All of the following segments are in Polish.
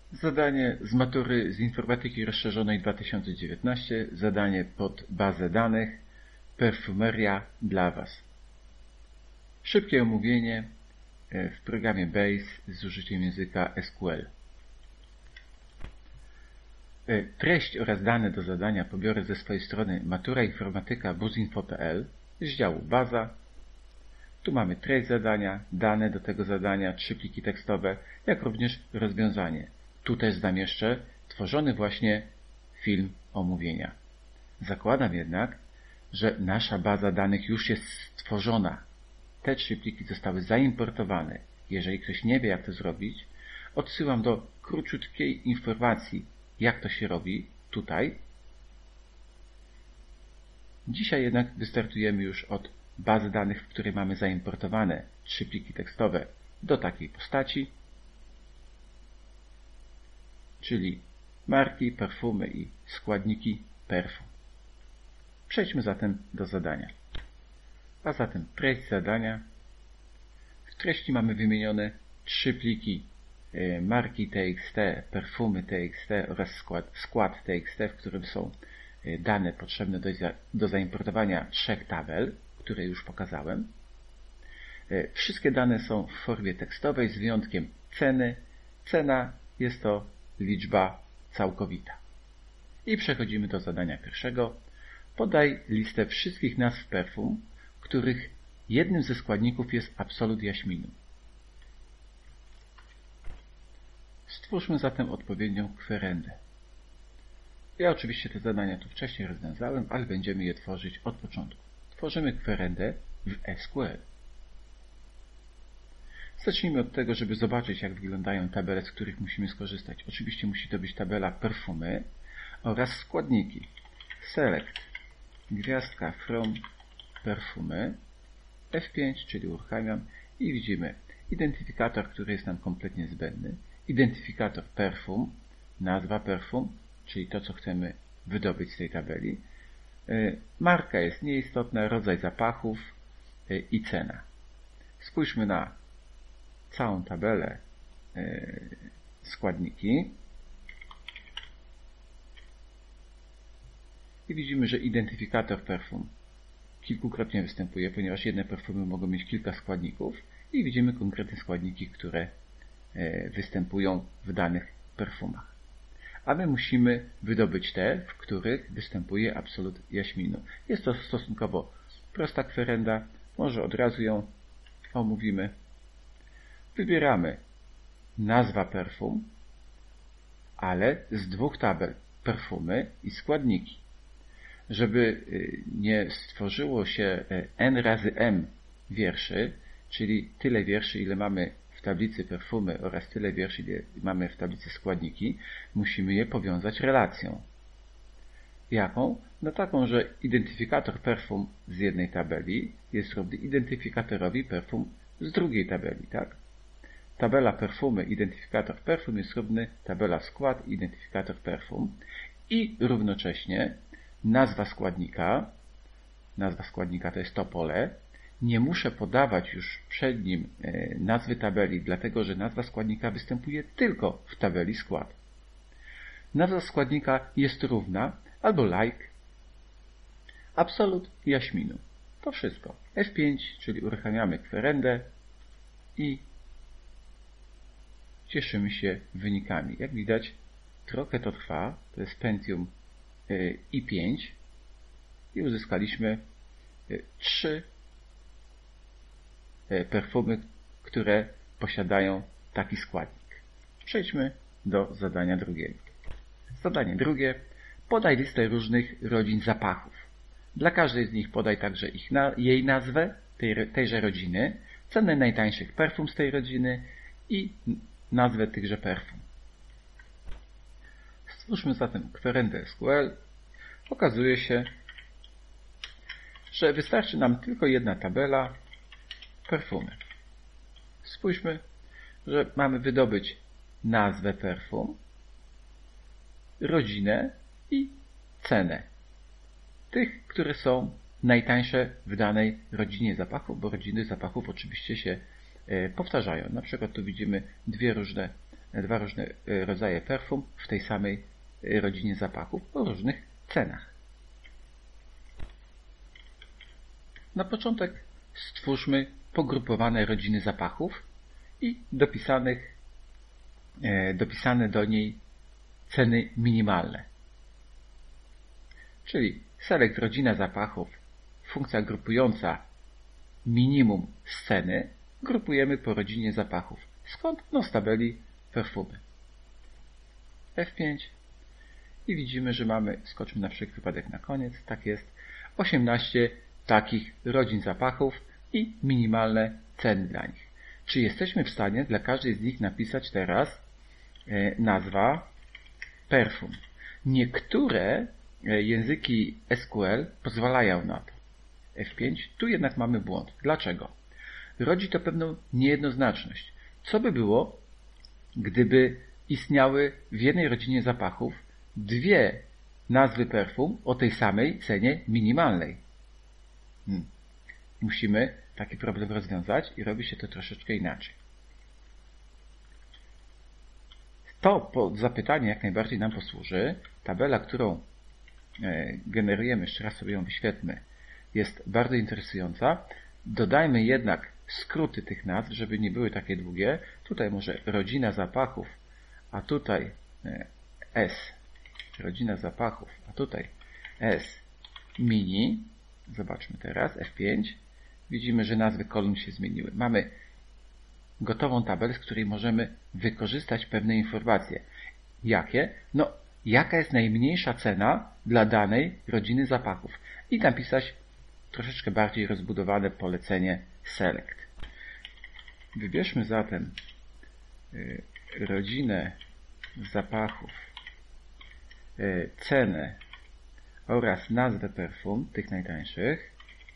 Zadanie z matury z informatyki rozszerzonej 2019, zadanie pod bazę danych, perfumeria dla Was. Szybkie omówienie w programie Base z użyciem języka SQL. Treść oraz dane do zadania pobiorę ze swojej strony maturainformatyka.buzinfo.pl z działu baza. Tu mamy treść zadania, dane do tego zadania, 3 pliki tekstowe, jak również rozwiązanie. Tu też zamieszczę tworzony właśnie film omówienia. Zakładam jednak, że nasza baza danych już jest stworzona. Te 3 pliki zostały zaimportowane. Jeżeli ktoś nie wie, jak to zrobić, odsyłam do króciutkiej informacji, jak to się robi tutaj. Dzisiaj jednak wystartujemy już od bazy danych, w której mamy zaimportowane 3 pliki tekstowe do takiej postaci, czyli marki, perfumy i składniki perfum. Przejdźmy zatem do zadania. A zatem treść zadania. W treści mamy wymienione 3 pliki marki TXT, perfumy TXT oraz skład TXT, w którym są dane potrzebne do zaimportowania 3 tabel, które już pokazałem. Wszystkie dane są w formie tekstowej z wyjątkiem ceny. Cena jest to liczba całkowita. I przechodzimy do zadania pierwszego. Podaj listę wszystkich nazw perfum, których jednym ze składników jest absolut jaśminu. Stwórzmy zatem odpowiednią kwerendę. Ja oczywiście te zadania tu wcześniej rozwiązałem, ale będziemy je tworzyć od początku. Tworzymy kwerendę w SQL. Zacznijmy od tego, żeby zobaczyć, jak wyglądają tabele, z których musimy skorzystać. Oczywiście musi to być tabela perfumy oraz składniki. Select, gwiazdka from perfumy, F5, czyli uruchamiam i widzimy identyfikator, który jest nam kompletnie zbędny. Identyfikator perfum, nazwa perfum, czyli to, co chcemy wydobyć z tej tabeli. Marka jest nieistotna, rodzaj zapachów i cena. Spójrzmy na całą tabelę składniki i widzimy, że identyfikator perfum kilkukrotnie występuje, ponieważ jedne perfumy mogą mieć kilka składników i widzimy konkretne składniki, które występują w danych perfumach. A my musimy wydobyć te, w których występuje absolut jaśminu. Jest to stosunkowo prosta kwerenda, może od razu ją omówimy. Wybieramy nazwa perfum, ale z 2 tabel, perfumy i składniki. Żeby nie stworzyło się n razy m wierszy, czyli tyle wierszy, ile mamy w tablicy perfumy oraz tyle wierszy, ile mamy w tablicy składniki, musimy je powiązać relacją. Jaką? No taką, że identyfikator perfum z jednej tabeli jest równy identyfikatorowi perfum z drugiej tabeli, tak? Tabela perfumy, identyfikator perfum jest równy tabela skład, identyfikator perfum i równocześnie nazwa składnika to jest to pole, nie muszę podawać już przed nim nazwy tabeli, dlatego że nazwa składnika występuje tylko w tabeli skład. Nazwa składnika jest równa albo like absolut jaśminu. To wszystko. F5, czyli uruchamiamy kwerendę i cieszymy się wynikami. Jak widać, trochę to trwa. To jest Pentium i5 i uzyskaliśmy 3 perfumy, które posiadają taki składnik. Przejdźmy do zadania drugiego. Zadanie drugie. Podaj listę różnych rodzin zapachów. Dla każdej z nich podaj także jej nazwę, tejże rodziny, cenę najtańszych perfum z tej rodziny i nazwę tychże perfum. Stwórzmy zatem kwerendę SQL. Okazuje się, że wystarczy nam tylko jedna tabela perfumy. Spójrzmy, że mamy wydobyć nazwę perfum, rodzinę i cenę tych, które są najtańsze w danej rodzinie zapachów, bo rodziny zapachów oczywiście się powtarzają. Na przykład tu widzimy 2 różne dwa różne rodzaje perfum w tej samej rodzinie zapachów o różnych cenach. Na początek stwórzmy pogrupowane rodziny zapachów i dopisane do niej ceny minimalne. Czyli select rodzina zapachów, funkcja grupująca minimum z ceny, grupujemy po rodzinie zapachów. Skąd? No z tabeli perfumy. F5 i widzimy, że mamy, skoczmy na wszelki wypadek na koniec, tak jest, 18 takich rodzin zapachów i minimalne ceny dla nich. Czy jesteśmy w stanie dla każdej z nich napisać teraz nazwa perfum? Niektóre języki SQL pozwalają na to. F5, tu jednak mamy błąd. Dlaczego? Rodzi to pewną niejednoznaczność. Co by było, gdyby istniały w jednej rodzinie zapachów dwie nazwy perfum o tej samej cenie minimalnej? Musimy taki problem rozwiązać i robi się to troszeczkę inaczej. To zapytanie jak najbardziej nam posłuży. Tabela, którą generujemy, jeszcze raz sobie ją wyświetlmy, jest bardzo interesująca. Dodajmy jednak skróty tych nazw, żeby nie były takie długie. Tutaj może rodzina zapachów, a tutaj S, rodzina zapachów, a tutaj S mini. Zobaczmy teraz, F5. Widzimy, że nazwy kolumn się zmieniły. Mamy gotową tabelę, z której możemy wykorzystać pewne informacje. Jakie? No, jaka jest najmniejsza cena dla danej rodziny zapachów. I napisać troszeczkę bardziej rozbudowane polecenie select. Wybierzmy zatem rodzinę zapachów, cenę oraz nazwę perfum, tych najtańszych,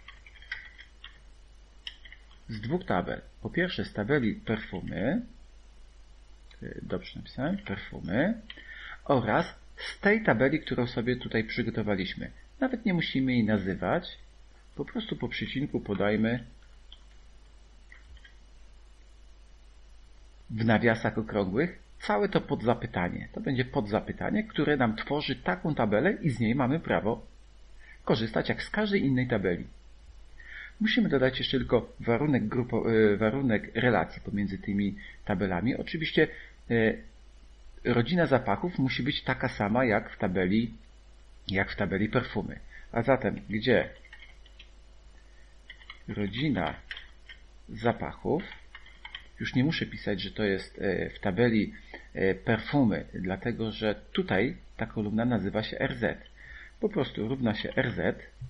z dwóch tabel. Po pierwsze z tabeli perfumy, dobrze napisałem, perfumy, oraz z tej tabeli, którą sobie tutaj przygotowaliśmy. Nawet nie musimy jej nazywać, po prostu po przecinku podajmy w nawiasach okrągłych całe to podzapytanie. To będzie podzapytanie, które nam tworzy taką tabelę i z niej mamy prawo korzystać jak z każdej innej tabeli. Musimy dodać jeszcze tylko warunek relacji pomiędzy tymi tabelami. Oczywiście rodzina zapachów musi być taka sama jak w tabeli perfumy. A zatem gdzie rodzina zapachów, już nie muszę pisać, że to jest w tabeli perfumy, dlatego że tutaj ta kolumna nazywa się RZ. Po prostu równa się RZ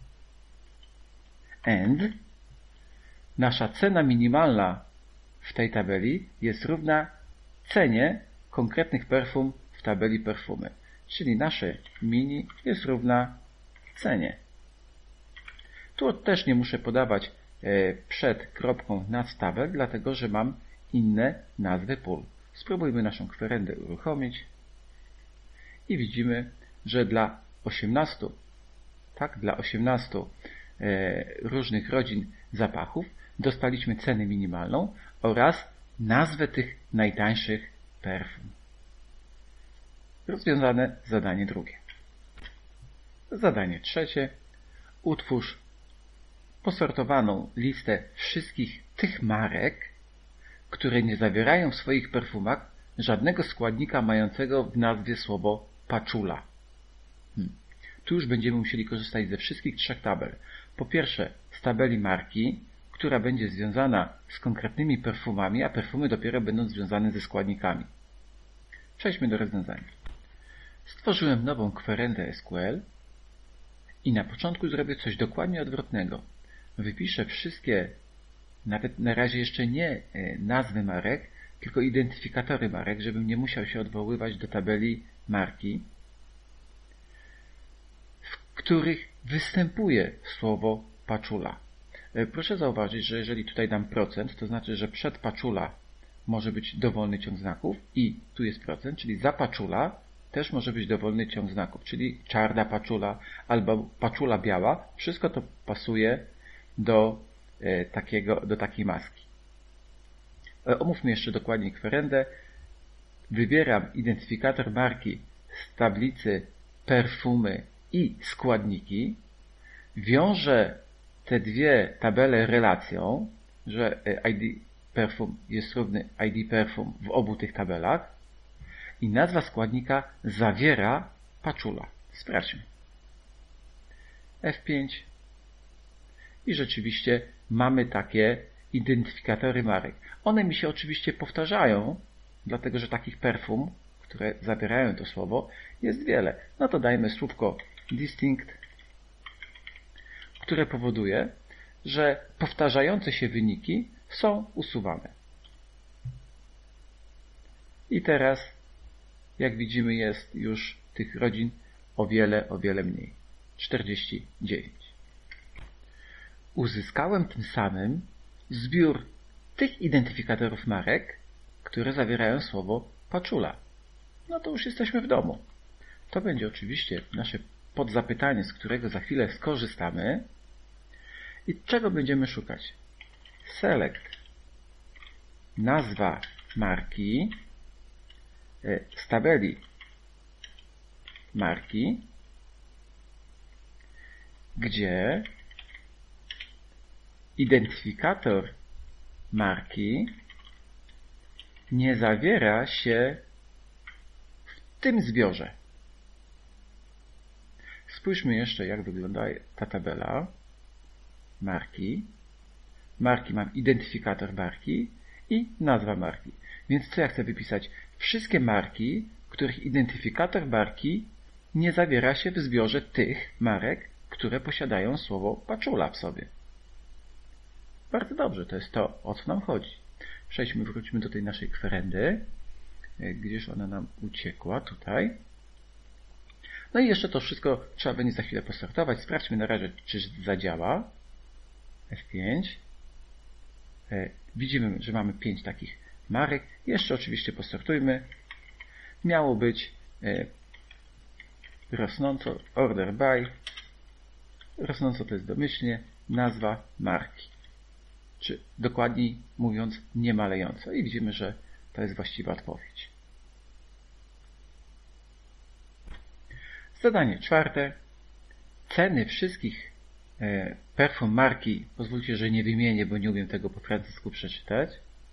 and nasza cena minimalna w tej tabeli jest równa cenie konkretnych perfum w tabeli perfumy. Czyli nasze mini jest równa cenie. Tu też nie muszę podawać przed kropką nazw tabel, dlatego że mam inne nazwy pól. Spróbujmy naszą kwerendę uruchomić i widzimy, że dla 18 różnych rodzin zapachów dostaliśmy cenę minimalną oraz nazwę tych najtańszych perfum. Rozwiązane zadanie drugie. Zadanie trzecie. Utwórz posortowaną listę wszystkich tych marek, które nie zawierają w swoich perfumach żadnego składnika mającego w nazwie słowo patchouli. Tu już będziemy musieli korzystać ze wszystkich trzech tabel. Po pierwsze z tabeli marki, która będzie związana z konkretnymi perfumami, a perfumy dopiero będą związane ze składnikami. Przejdźmy do rozwiązania. Stworzyłem nową kwerendę SQL i na początku zrobię coś dokładnie odwrotnego. Wypiszę wszystkie, nawet na razie jeszcze nie nazwy marek, tylko identyfikatory marek, żebym nie musiał się odwoływać do tabeli marki, w których występuje słowo patchouli. Proszę zauważyć, że jeżeli tutaj dam procent, to znaczy, że przed patchouli może być dowolny ciąg znaków i tu jest procent, czyli za patchouli też może być dowolny ciąg znaków, czyli czarna patchouli albo patchouli biała. Wszystko to pasuje do takiej maski. Omówmy jeszcze dokładniej kwerendę. wybieram identyfikator marki z tablicy perfumy i składniki, wiążę te dwie tabele relacją, że ID perfum jest równy ID perfum w obu tych tabelach i nazwa składnika zawiera paczula. Sprawdźmy. F5 i rzeczywiście mamy takie identyfikatory marek. One mi się oczywiście powtarzają, dlatego że takich perfum, które zawierają to słowo, jest wiele. No to dajmy słówko distinct, które powoduje, że powtarzające się wyniki są usuwane. I teraz, jak widzimy, jest już tych rodzin o wiele mniej. 49. Uzyskałem tym samym zbiór tych identyfikatorów marek, które zawierają słowo paczula. No to już jesteśmy w domu. To będzie oczywiście nasze podzapytanie, z którego za chwilę skorzystamy. I czego będziemy szukać? Select nazwa marki z tabeli marki, gdzie identyfikator marki nie zawiera się w tym zbiorze. Spójrzmy jeszcze, jak wygląda ta tabela marki. Marki mam identyfikator marki i nazwa marki. Więc co ja chcę wypisać? Wszystkie marki, których identyfikator marki nie zawiera się w zbiorze tych marek, które posiadają słowo paczula w sobie. Bardzo dobrze, to jest to, o co nam chodzi. Wróćmy do tej naszej kwerendy. Gdzież ona nam uciekła? Tutaj. No i jeszcze to wszystko trzeba będzie za chwilę posortować. Sprawdźmy na razie, czy zadziała. F5. Widzimy, że mamy 5 takich marek. Jeszcze oczywiście posortujmy. Miało być rosnąco, order by. Rosnąco to jest domyślnie nazwa marki. Czy dokładniej mówiąc nie malejąco. I widzimy, że to jest właściwa odpowiedź. Zadanie czwarte. Ceny wszystkich perfum marki, pozwólcie, że nie wymienię, bo nie umiem tego po francusku przeczytać,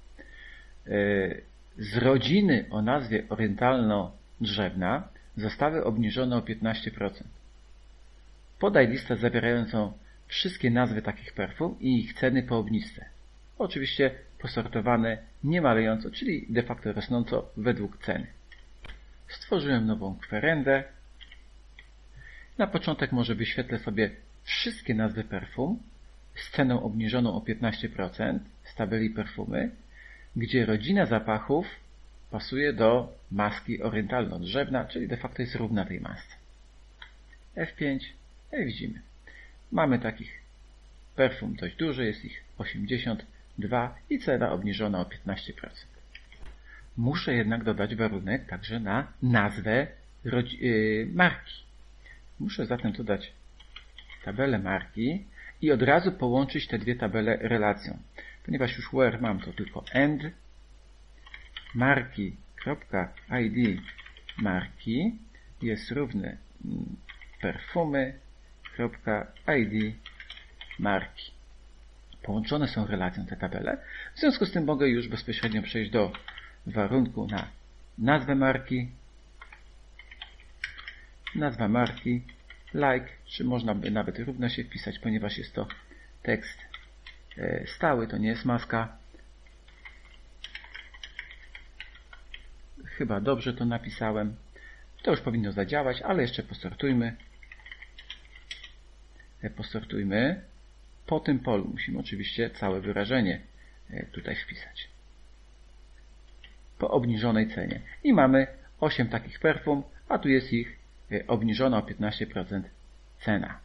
z rodziny o nazwie orientalno-drzewna zostały obniżone o 15%. Podaj listę zawierającą wszystkie nazwy takich perfum i ich ceny po obniżce. Oczywiście posortowane nie malejąco, czyli de facto rosnąco według ceny. Stworzyłem nową kwerendę. Na początek może wyświetlę sobie wszystkie nazwy perfum z ceną obniżoną o 15% z tabeli perfumy, gdzie rodzina zapachów pasuje do maski orientalno-drzewna, czyli de facto jest równa tej masce. F5 i widzimy. Mamy takich perfum dość dużo, jest ich 82 i cena obniżona o 15%. Muszę jednak dodać warunek także na nazwę marki. Muszę zatem dodać tabelę marki i od razu połączyć te dwie tabele relacją. Ponieważ już where mam to tylko and marki.id marki jest równy perfumy.id marki. Połączone są relacją te tabele. W związku z tym mogę już bezpośrednio przejść do warunku na nazwę marki, nazwa marki, like, czy można by nawet równo się wpisać, ponieważ jest to tekst stały, to nie jest maska. Chyba dobrze to napisałem. To już powinno zadziałać, ale jeszcze posortujmy. Po tym polu musimy oczywiście całe wyrażenie tutaj wpisać. Po obniżonej cenie. I mamy 8 takich perfum, a tu jest ich obniżona o 15% cena.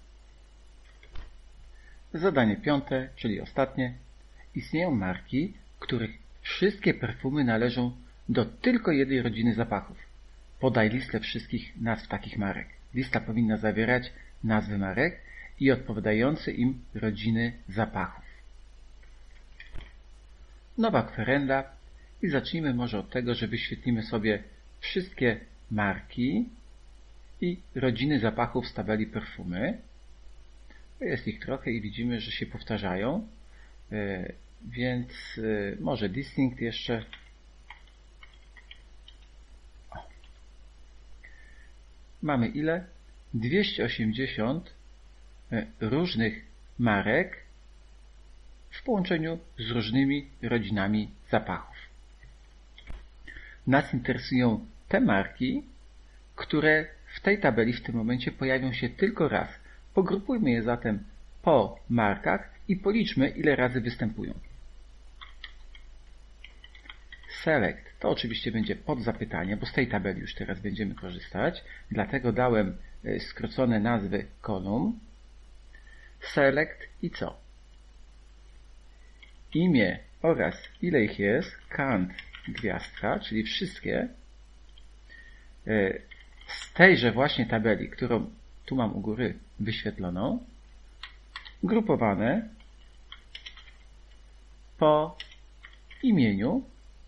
Zadanie piąte, czyli ostatnie. Istnieją marki, których wszystkie perfumy należą do tylko jednej rodziny zapachów. Podaj listę wszystkich nazw takich marek. Lista powinna zawierać nazwy marek i odpowiadające im rodziny zapachów. Nowa kwerenda I zacznijmy może od tego, że wyświetlimy sobie wszystkie marki i rodziny zapachów z tabeli perfumy. Jest ich trochę i widzimy, że się powtarzają, więc może Distinct jeszcze. Mamy ile? 280 różnych marek w połączeniu z różnymi rodzinami zapachów. Nas interesują te marki, które w tej tabeli w tym momencie pojawią się tylko raz. Pogrupujmy je zatem po markach i policzmy, ile razy występują. Select to oczywiście będzie podzapytanie, bo z tej tabeli już teraz będziemy korzystać. Dlatego dałem skrócone nazwy kolumn. Select i co? Imię oraz ile ich jest, count, gwiazdka, czyli wszystkie z tejże właśnie tabeli, którą tu mam u góry wyświetloną, grupowane po imieniu,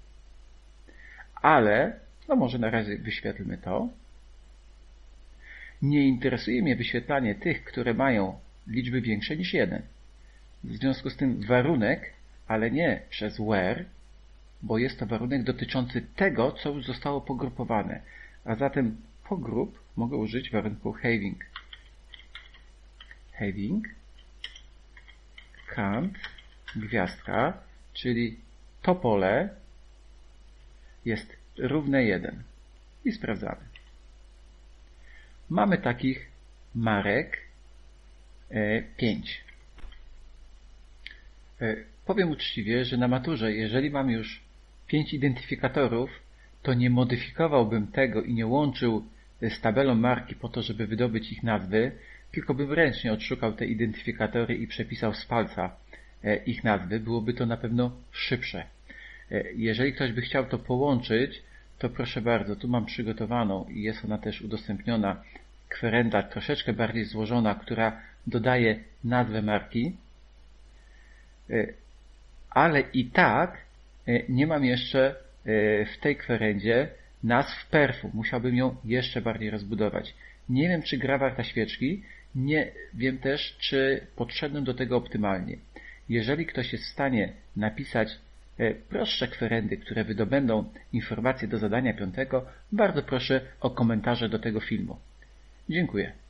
ale, no może na razie wyświetlmy to. Nie interesuje mnie wyświetlanie tych, które mają liczby większe niż 1. W związku z tym warunek, ale nie przez where, bo jest to warunek dotyczący tego, co już zostało pogrupowane. A zatem po grup mogę użyć warunku having. Having count gwiazdka, czyli to pole jest równe 1. I sprawdzamy. Mamy takich marek 5. Powiem uczciwie, że na maturze, jeżeli mam już 5 identyfikatorów, to nie modyfikowałbym tego i nie łączył z tabelą marki po to, żeby wydobyć ich nazwy, tylko bym ręcznie odszukał te identyfikatory i przepisał z palca ich nazwy. Byłoby to na pewno szybsze. Jeżeli ktoś by chciał to połączyć, to proszę bardzo, tu mam przygotowaną i jest ona też udostępniona kwerenda troszeczkę bardziej złożona, która dodaje nazwę marki, ale i tak nie mam jeszcze w tej kwerendzie nazw perfum. Musiałbym ją jeszcze bardziej rozbudować. Nie wiem, czy gra warta świeczki, nie wiem też, czy podszedłem do tego optymalnie. Jeżeli ktoś jest w stanie napisać prostsze kwerendy, które wydobędą informacje do zadania 5, bardzo proszę o komentarze do tego filmu. Dziękuję.